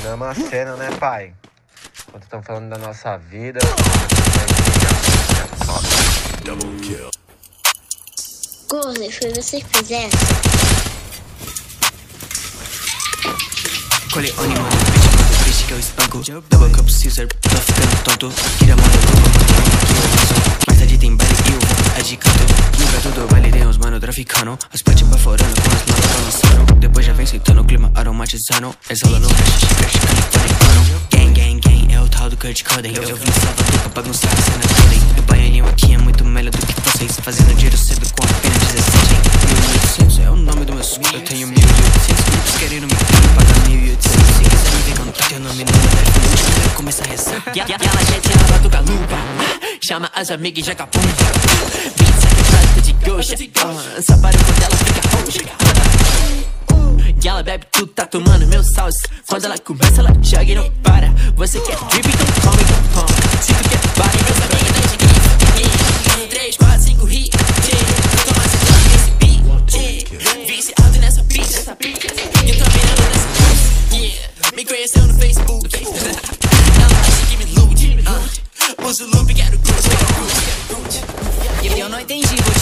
Mesma cena, né, pai? Quando estão falando da nossa vida. Double kill. Gordo, foi você que fez essa? Colhe ônimo, bicho que eu espanco. Double cup Caesar, tô ficando tonto. Tira a mão do corpo, bota a mão aqui eu lanço. Mais tarde tem baile e eu vou é de canto. No gato do baile tem os mano traficando. As partes baforando com as notas balançando. Depois já vem sentando o clima aromatizando. Exalando o hash, crash, californiano. Gang, gang, gang, é o tal do Kurt Coden. Eu vim Salvador pra bagunçar a cena toda. O baianinho aqui é muito melhor do que vocês. Fazendo dinheiro cedo com apenas 17. 1800 é o nome do meu suco. Eu tenho 1800 grupos querendo me pagar 1800. Se quiser me ver cantar teu nome no meu telefone, eu começo a rezar. E ela gente, ela batuca a lupa. Chama as amigas e joga pum. Pizza quebrada de goxa. Só para quando ela fica roxa. E ela bebe tudo, tá tomando meu salsa. Quando ela começa, ela joga e não para. Você quer drip, então come, então toma. Se tu quer bate, meus amigos dá de 3, 4, 5 hits. Toma essa joga nesse beat. Vice alto nessa pista. Eu tô mirando nessa pista. Me conheceu no Facebook. Ela acha que me lute. Uso loop, quero curte. Eu não entendi, vou